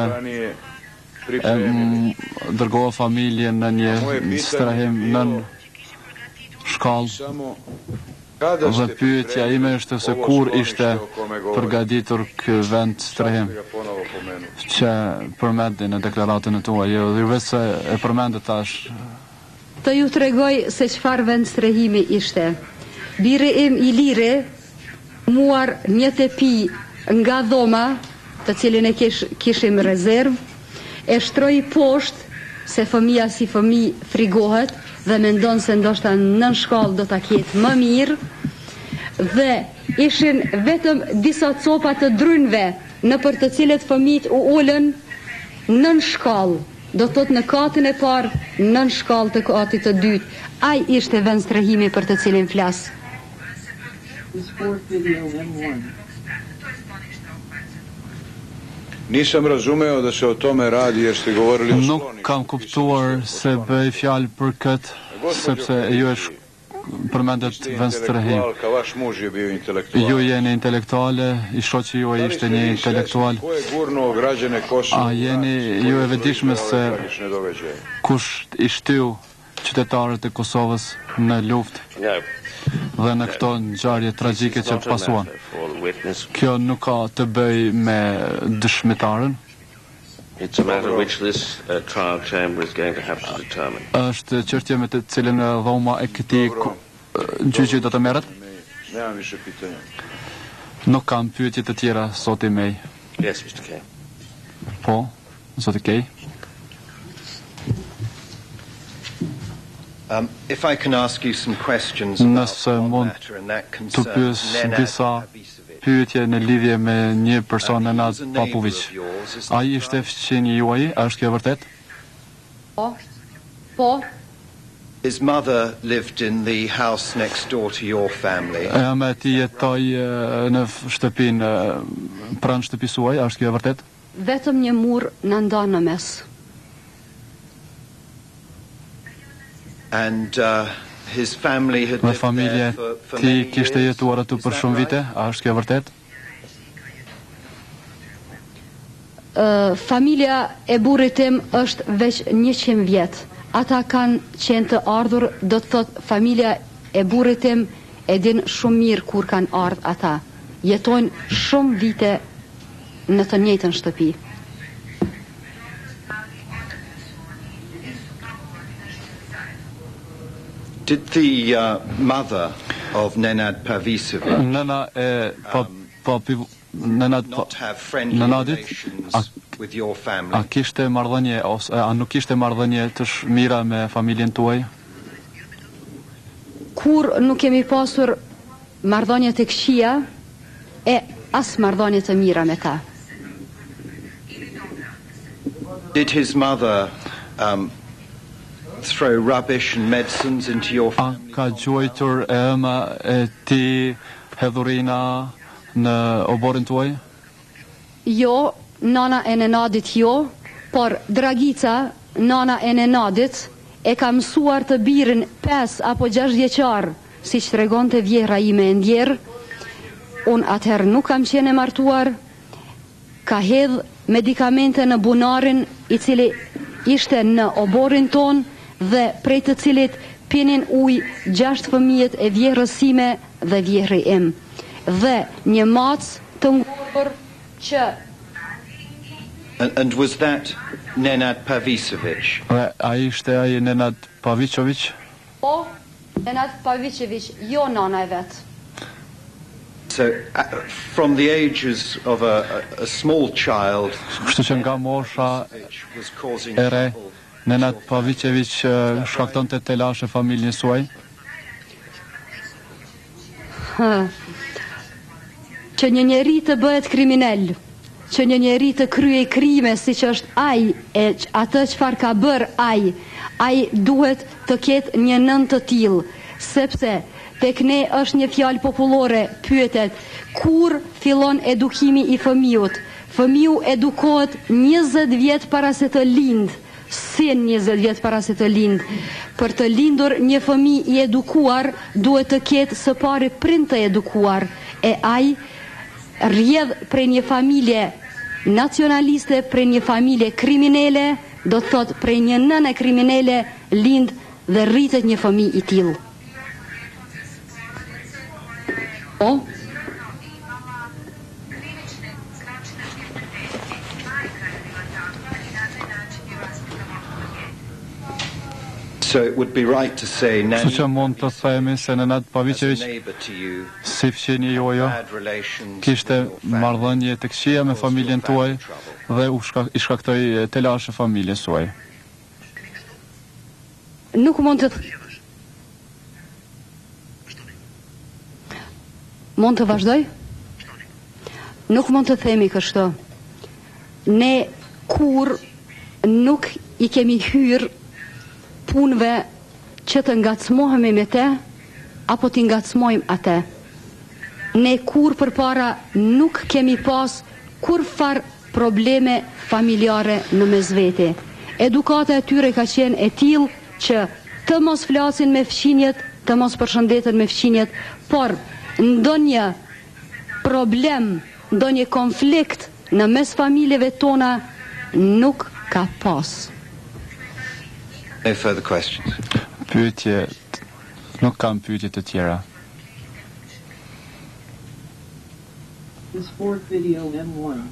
L: dërgova familjen në një strehim nën shkallë. Dhe pyetja ime është se kur ishte përgatitur ky vend strehim që përmendi në deklaratën e tuaj, jo vetë se e përmendet tash.
H: Të ju tregoj se çfarë vend strehimi ishte. Biri im i lire muar një tepi nga dhoma, të cilin e kish, kishim rezerv, e shtroi poshtë se fëmia si fëmijë frigohet dhe mendon se ndoshta nën shkallë do ta ketë më mirë, dhe ishin vetëm disa copa të drynve në për të cilët fëmijët u ulën nën shkallë, do thot në katin e parë, nën shkallë të katit të dytë. Ai ishte vend strehimi për të cilin flas.
I: Nisam razumeo da se o tome radi jer ste govorili o
L: Nuk kam kuptuar se bëj fjalë për këtë, sepse ju e përmendet vend strehim. Ju jeni intelektuale, i shoqi juaj ishte një intelektual. A jeni ju e vetëdijshme se kush i shtyu qytetarët e Kosovës në luftë dhe në këto ngjarje tragjike që pasuan? Kjo nuk ka të bëj me dëshmitarën.
J: It's a matter which this uh, trial chamber is going to have to determine.
L: Është çështje me të cilën dhoma e këtij gjyqi do të merret? Nuk kam pyetje të tjera sot i mej.
J: Yes, Mister Kay.
L: Po, zoti Kay.
N: Um, if I can ask you some questions
L: Nëse mund të pyes disa pyetje në lidhje me një person, Nenad Popović. Ai ishte fëmijë juaj, a është kjo vërtet?
H: Po. Po.
N: His mother lived in the house next door to your family.
L: E ama ti jetoi në shtëpinë pranë shtëpisë suaj, a është kjo vërtet?
H: Vetëm një mur na ndan në mes.
N: And uh, his family had lived there for, for many years.
L: Ti kishte jetuar aty për shumë vite, a është kjo vërtet?
H: Uh, familja e burrit tim është veç njëqind vjet. Ata kanë qenë të ardhur, do të thot familja e burrit tim e din shumë mirë kur kanë ardhur ata. Jetojnë shumë vite në të njëjtën shtëpi.
N: Did the uh, mother of Nenad Pavićević
L: Nena e papi Nenad
N: not have friendly relations with your family?
L: A kishte marrëdhënie ose a nuk kishte marrëdhënie të mira me familjen tuaj?
H: Kur nuk kemi pasur marrëdhënie të këqija e as marrëdhënie të mira me ta.
N: Did his mother um, throw rubbish and medicines into your family?
L: A ka gjuajtur e ëma e ti hedhurina në oborin tuaj?
H: Jo, nana e Nenadit jo, por Dragica, nana e Nenadit, e ka mësuar të birin pesë apo gjashtë vjeçar, si që tregonte vjera ime e ndjerë. Unë atëherë nuk kam qenë e martuar, ka hedh medikamente në bunarin i cili ishte në oborin ton dhe prej të cilit pinin ujë gjashtë fëmijët e vjehrës sime dhe vjehri im, dhe një mac të ngurur që
N: And, and was that Nenad Pavicevic?
L: Dhe ai ishte ai Nenad Pavicevic?
H: Po, Nenad Pavicevic, jo nana e vet.
N: So, uh, from the ages of a, a, a small child,
L: kështu që nga mosha e re, Nenad Pavicevic shkaktonte telashe familjen e suaj.
H: Që një njeri të bëhet kriminal, që një njeri të kryej krime si që është aj, e atë çfarë ka bërë aj, aj duhet të ketë një nën të tillë, sepse tek ne është një fjalë popullore, pyetet, kur fillon edukimi i fëmijët? Fëmiu edukohet njëzet vjet para se të lind, si njëzet vjet para se të lind. Për të lindur një fëmijë i edukuar, duhet të ketë së pari prind të edukuar, e aj rrjedh prej një familje nacionaliste, prej një familje kriminele, do të thot prej një nëne kriminele lind dhe rritet një fëmijë i tillë. O?
N: So it would be right to say
L: Kështu që mund të themi se Nenad Pavicevic, si fëqinje jojo, kishte marrëdhënie të këqija me familjen tuaj dhe u shka, i shkaktoi telashe familjes suaj.
H: Nuk mund të Mund të vazhdoj? Nuk mund të themi kështu. Ne kur nuk i kemi hyrë punëve që të ngacmohemi me te, apo t'i ngacmojmë atë. Ne kur përpara nuk kemi pas kur far probleme familjare në mes vete. Edukata e tyre ka qenë e tillë që të mos flasin me fëqinjet, të mos përshëndeten me fëqinjet, por ndonjë problem, ndonjë konflikt në mes familjeve tona nuk ka pas.
N: No further questions.
L: Pyetje, nuk kam pyetje të tjera.
E: The sport video M one.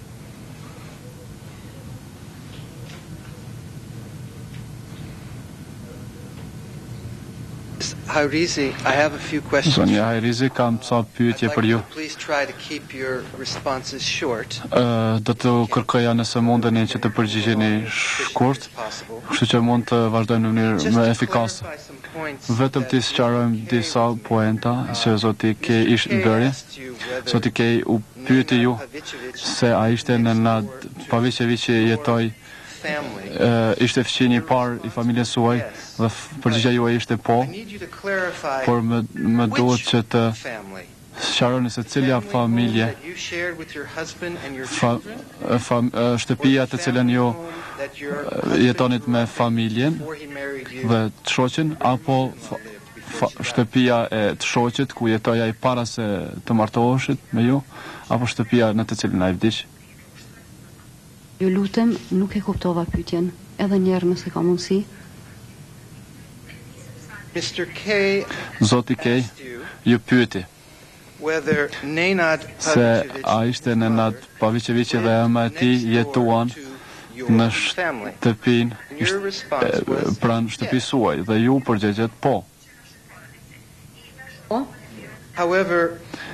K: Hairizi, I have a few questions.
L: Zonja Hairizi, kam ca pyetje për ju.
K: Please try to keep your responses short.
L: Uh, do të kërkoja nëse mundeni që të përgjigjeni shkurt, kështu që mund të vazhdojmë në mënyrë më efikase. Vetëm të sqarojmë disa poenta që zoti Kej ishte bëri. Zoti Kej u pyeti ju se a ishte Nenad Pavicevic që jetoi Uh, ishte fëqinje i parë i familjes suaj dhe përgjigja juaj ishte po, por më, më duhet që të sqaroni se cilja familje, fa, fa, shtëpia të cilën ju jetonit me familjen dhe të shoqin, apo fa, fa, shtëpia e të shoqit ku jetoj ai para se të martoheshit me ju, apo shtëpia në të cilën ai vdiq.
H: Ju lutem, nuk e kuptova pyetjen, edhe njerë nëse ka mundësi.
L: Zoti Kej ju pyeti se a ishte Nenad Pavicevic dhe ema e tij jetuan në shtëpin pranë shtëpisë suaj dhe ju përgjigjet po.
H: Po?
K: However,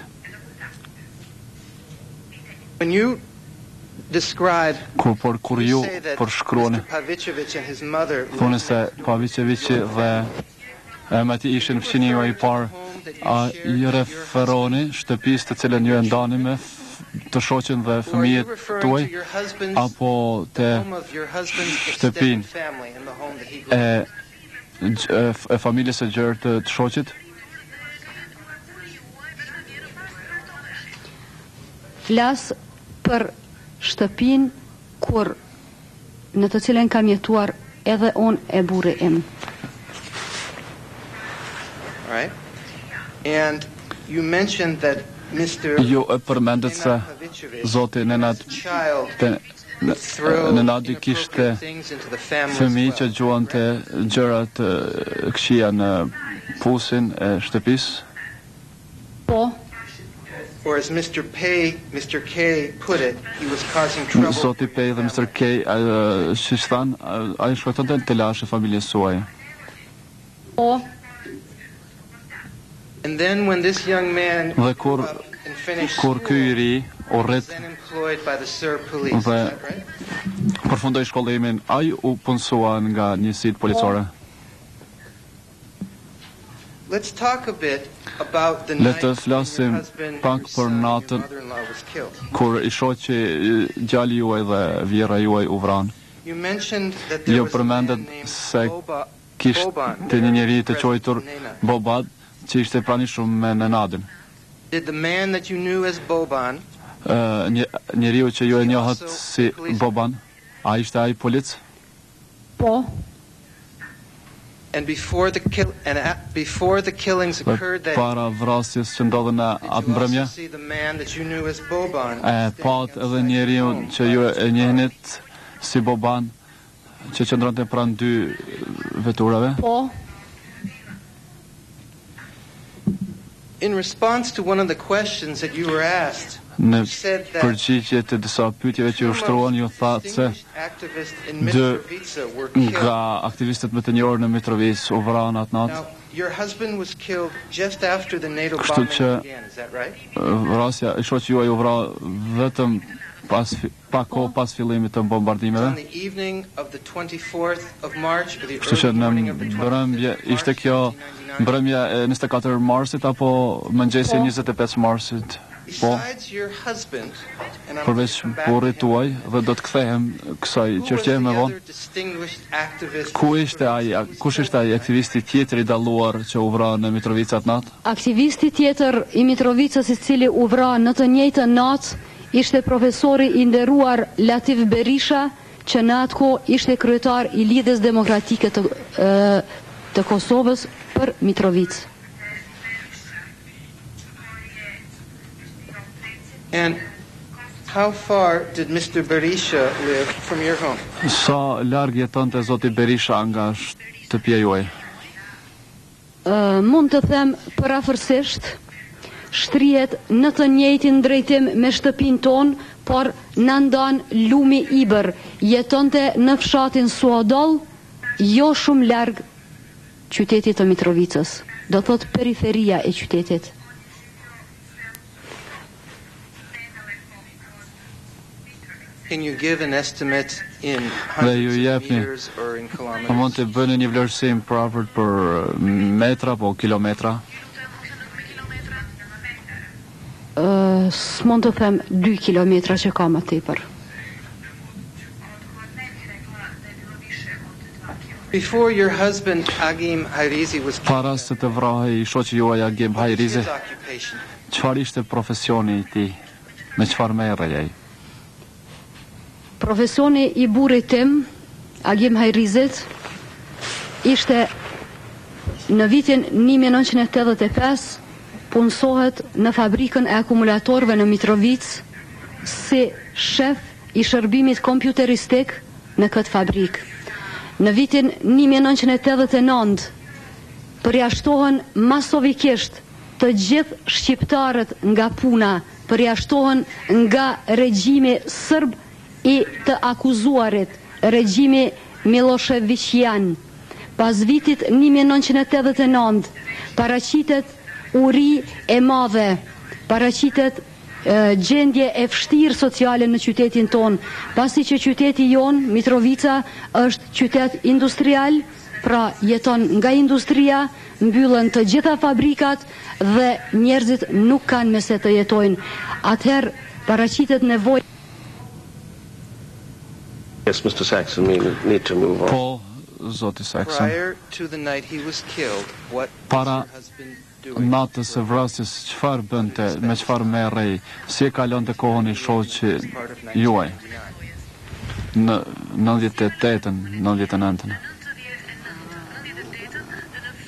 K: when you describe,
L: kur por kur ju përshkruani, thoni se Pavicevic dhe ema e tij ishin fëmijë juaj i parë, a i referoni shtëpisë të cilën ju e ndani me të shoqën dhe fëmijët tuaj, apo te shtëpinë e, e familjes së gjerë të, të shoqit?
H: Flas për shtëpin kur në të cilën kam jetuar edhe unë e burri im.
K: Right? And you mentioned that Mister
L: Ju e përmendet se zoti Nenad në Nadi kishte fëmijë që gjuante gjërat e këqija në pusin e shtëpisë.
H: Po.
K: Or as Mister Pay, Mister K put it, he was causing trouble.
L: Zoti Pay dhe Mister K, si than, ai shkaktonte të lashë familjes suaj.
H: Po.
K: And then when this young man
L: Dhe kur kur ky i ri u rrit dhe përfundoi shkollimin, ai u punsua nga njësitë policore.
K: Let's talk a bit about the
L: Le
K: night
L: të
K: when your
L: flasim
K: husband
L: pak
K: and
L: për
K: son and
L: natën
K: mother-in-law was killed.
L: kur i shoqi djali juaj dhe vjera juaj u vran.
K: You mentioned that there
L: Ju
K: was a
L: përmendet
K: man named
L: se
K: Boba,
L: kishte një njeri të quajtur Boban, që ishte pranishëm me Nenadin.
K: Did the man that you knew as Boban
L: Uh, një, njeriu që ju e njohët si Boban, a ishte ai polic?
H: Po.
K: and before the kill and at, before the killings occurred that
L: Para vrasjes që ndodhen në atë
K: you also
L: mbrëmje,
K: see the man that you knew as Boban
L: e pat edhe njeriu që ju e njehnit si Boban, që qëndronte pranë dy veturave.
H: Po.
K: in response to one of the questions that you were asked.
L: Në përgjigje të disa pyetjeve që u shtruan, ju thatë se dë nga aktivistët më të njohur në Mitrovica u vranë atë natë.
K: Your husband was killed just after the NATO
L: Kështu
K: bombing
L: që
K: began, is that right?
L: vrasja e shoqë juaj u vra vetëm pas pa kohë pas fillimit të bombardimeve.
K: On the evening of the twenty-fourth of March or the
L: Kështu që
K: early
L: në
K: morning of the
L: mbrëmje ishte kjo mbrëmja e njëzet e katër marsit apo mëngjesi njëzet e pesë marsit. Po,
K: Besides your husband, and I'm
L: përveç burrit tuaj, dhe do të kthehem kësaj çështje më vonë.
K: distinguished activist
L: Ku ishte ai, kush ishte ai aktivisti tjetër i dalluar që u vra në Mitrovica atë natë?
H: Aktivisti tjetër i Mitrovicës i cili u vra në të njëjtën natë ishte profesori i nderuar Latif Berisha, që në atë kohë ishte kryetar i Lidhjes Demokratike të, e, të Kosovës për Mitrovicë.
K: And how far did Mister Berisha live from your home?
L: Sa larg jetonte zoti Berisha nga shtëpia juaj?
H: Uh, mund të them përafërsisht, shtrihet në të njëjtin drejtim me shtëpinë tonë, por na ndan lumi Ibër. Jetonte në fshatin Suadol, jo shumë larg qytetit të Mitrovicës. Do thot periferia e qytetit.
K: Can you give an estimate in
L: Dhe ju
K: hundreds of
L: jepni,
K: meters or in
L: a
K: kilometers?
L: mund të bëni një vlerësim prapër për metra apo kilometra?
H: Uh, S'mund të them dy kilometra që ka më tepër.
K: Before your husband Agim Hayrizi was killed,
L: Para se të vrahej shoqi juaj Agim Hayrizi,
K: his occupation?
L: çfarë ishte profesioni i tij? Me çfarë merrej ai?
H: Profesioni i burrit tim, Agim Hayrizit, ishte në vitin një mijë e nëntëqind e tetëdhjetë e pesë punsohet në fabrikën e akumulatorëve në Mitrovicë si shef i shërbimit kompjuteristik në këtë fabrikë. Në vitin një mijë e nëntëqind e tetëdhjetë e nëntë përjashtohen masovikisht të gjithë shqiptarët nga puna, përjashtohen nga regjimi serb i të akuzuarit, regjimi Miloševićian. Pas vitit një mijë e nëntëqind e tetëdhjetë e nëntë paraqitet uri e madhe, paraqitet e, gjendje e vështirë sociale në qytetin ton, pasi që qyteti jon, Mitrovica, është qytet industrial, pra jeton nga industria, mbyllen të gjitha fabrikat dhe njerëzit nuk kanë me se të jetojnë. Atëherë paraqitet nevojë.
J: Yes, Mister Saxon, we need to move on.
L: Po, zoti Saxon.
K: Prior to the night he was killed, what
L: Para
K: was your husband doing?
L: natës së vrasjes, çfarë bënte, me çfarë merrej, si e kalonte kohën i shoqi juaj? Në nëntëdhjetë e tetën, nëntëdhjetë e nëntën.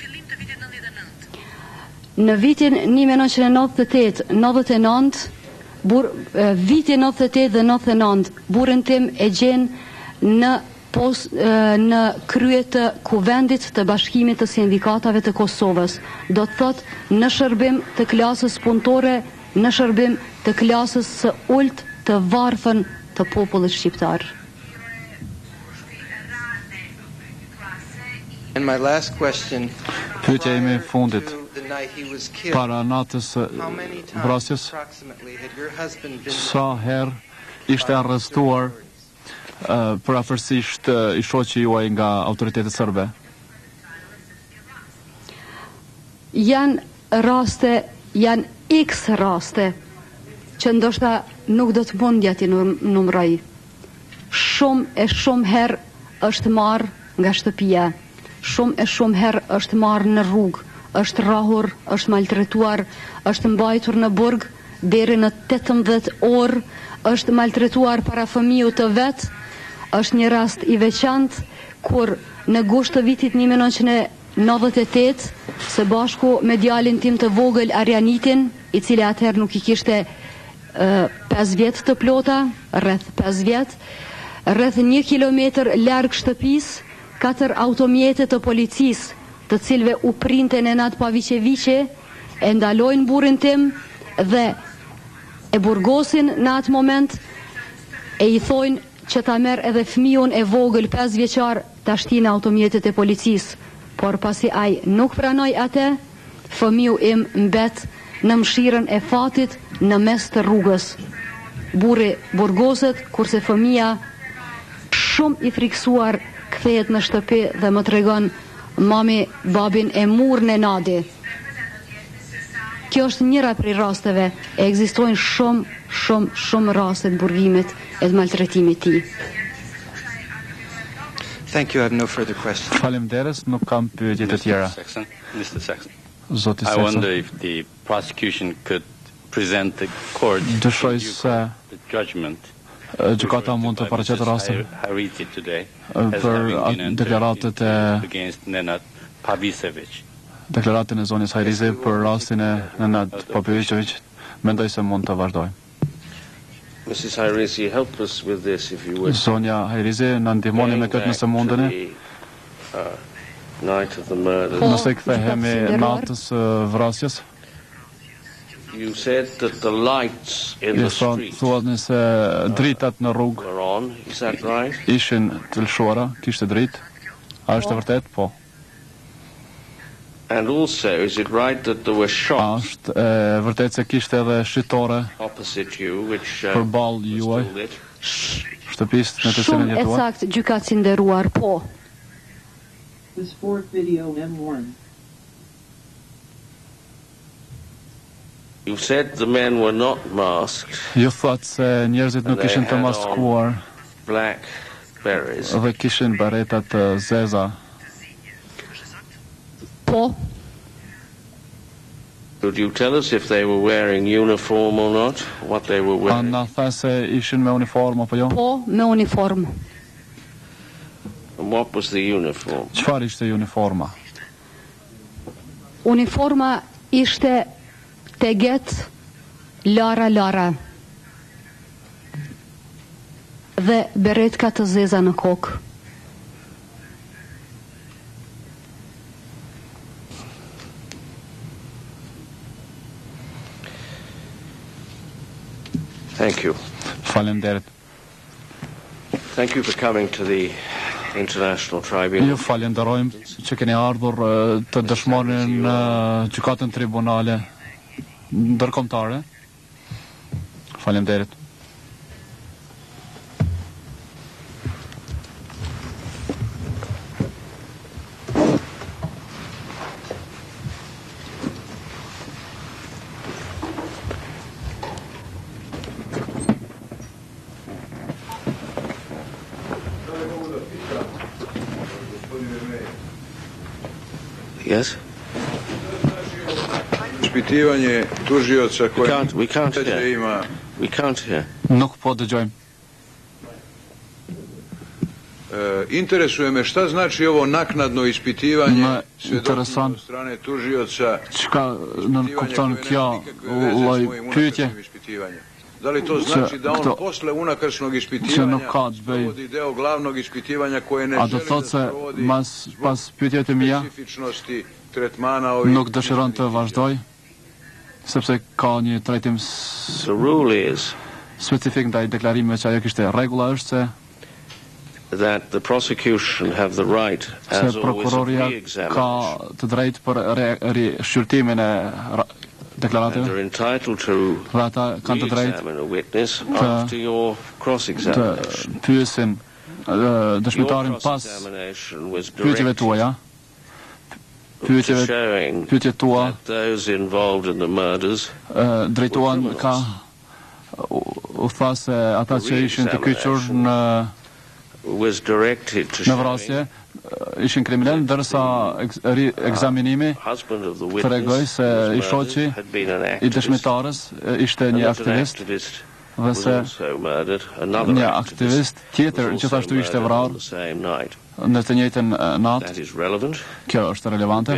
H: Në vitin një mijë e nëntëqind e nëntëdhjetë e tetë nëntëdhjetë e nëntë bur, viti nëntëdhjetë e tetë dhe nëntëdhjetë e nëntë, burrin tim e gjen në pos, në krye të kuvendit të Bashkimit të Sindikatave të Kosovës, do të thot në shërbim të klasës punëtore, në shërbim të klasës së ulët të varfën të popullit shqiptar.
K: And my last question,
L: pyetja ime e fundit, para natës së vrasjes, sa herë ishte arrestuar uh, përafërsisht uh, i shoqi juaj nga autoritetet serbe?
H: Janë raste, janë x raste që ndoshta nuk do të mundja ti numëroj. Shumë e shumë herë është marrë nga shtëpia, shumë e shumë herë është marrë në rrugë, është rrahur, është maltretuar, është mbajtur në burg deri në tetëmbëdhjetë orë, është maltretuar para fëmijës të vet. Është një rast i veçantë kur në gusht të vitit një mijë e nëntëqind e nëntëdhjetë e tetë, së bashku me djalin tim të vogël Arianitin, i cili atëherë nuk i kishte pesë vjet të plota, rreth pesë vjet, rreth një kilometër larg shtëpisë, katër automjete të policisë, të cilve u printe në natë pa viqe viqe, e ndalojnë burrin tim dhe e burgosin në atë moment, e i thojnë që ta merr edhe fëmijën e vogël pesë vjeçar ta shtin në automjetet e policisë, por pasi ai nuk pranoi atë, fëmiu im mbet në mshirën e fatit në mes të rrugës. Burri burgoset, kurse fëmia shumë i friksuar kthehet në shtëpi dhe më tregon: mami, babin e mur në nadi. Kjo është njëra prej rasteve, e ekzistojnë shumë, shumë, shumë raste të burgimit e të maltretimit të tij.
K: Thank you, I have no further questions.
L: Faleminderit, nuk kam pyetje të tjera.
O: Mister Saxon.
L: Zoti
O: I
L: Saxon.
O: wonder if the prosecution could present the court
L: Dëshoj se
O: the judgment
L: gjykata mund të paraqetë rastin
O: Hariti today
L: për deklaratet e
O: against Nenad Pavicevic.
L: deklaratën e zonjës Hajrizi për rastin e Nenad Pavicevic. Mendoj se mund të vazhdojmë.
J: Missus Hajrizi, help us with this if you would.
L: Zonja Hajrizi, na ndihmoni me këtë nëse mundeni.
J: Uh, night of the murder.
L: Nëse kthehemi natës së vrasjes.
J: You said that the lights in the street
L: thuat nëse dritat në rrugë
J: were on, is that right?
L: Ishin të lëshuara, kishte dritë. A është e vërtet? Po.
J: And also, is it right that there were shots?
L: Është e vërtet se kishte edhe shitore
J: opposite you, which uh,
L: përballë juaj, shtëpisë në të cilën
H: Shumë e
L: jetuar?
H: saktë, gjykatësi i nderuar, po.
E: The sport video M one.
J: You said the men were not masked.
L: Ju thot se njerëzit nuk ishin të maskuar
J: Black berets.
L: dhe kishin bareta të zeza.
H: Po.
J: Could you tell us if they were wearing uniform or not? What they were
L: A
J: wearing?
L: na tha se ishin me uniformë apo jo?
H: Po, me uniformë.
J: And what was the uniform?
L: Çfarë ishte uniforma?
H: Uniforma ishte teget Lara Lara dhe beretka të zeza në kokë.
J: Thank you.
L: Faleminderit.
J: Thank you for coming to the International Tribunal.
L: Ju falenderojmë që keni ardhur eh, të dëshmoni në gjykatën tribunale ndërkombëtare. Faleminderit.
J: Yes?
I: Ispitivanje tužioca
J: We
I: koje
J: can't, we can't hear.
I: ima...
J: We can't hear.
L: Nuk po dëgjojmë.
I: E, interesuje me šta znači ovo naknadno ispitivanje
L: Më
I: svjedoka
L: intereson
I: od strane tužioca.
L: çka në kupton kjo lloj pyetje.
I: Da li to znači da on posle unakršnog ispitivanja provodi deo glavnog ispitivanja koje ne želi da provodi specifičnosti tretmana ovih...
L: Nuk dëshiron të vazhdoj, sepse ka një trajtim specifik ndaj deklarimeve që ajo kishte. Rregulla është se
J: that the prosecution have the right as always of re-examination.
L: Ka të drejtë për rishqyrtimin e deklaratave.
J: They're entitled to re-examine a witness after your cross-examination.
L: Të pyesin dëshmitarin pas pyetjeve tuaja. Pyetjet tua
J: those involved in the murders
L: drejtuan ka u tha se ata që ishin të kyçur në
J: was directed to
L: në vrasje ishin kriminal, ndërsa ekzaminimi tregoi se i shoqi i dëshmitarës ishte një aktivist dhe se një aktivist tjetër gjithashtu ishte vrarë në të njëjtën natë. Kjo është relevante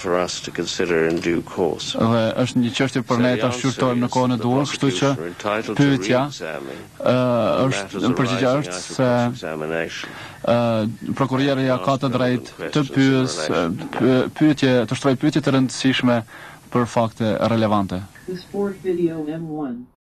L: dhe është një çështje për ne ta shqyrtojmë në kohën e duhur, kështu që pyetja është në përgjigje është se prokuroria ka të drejtë të pyes pyetje të shtrojë pyetje të rëndësishme për fakte relevante.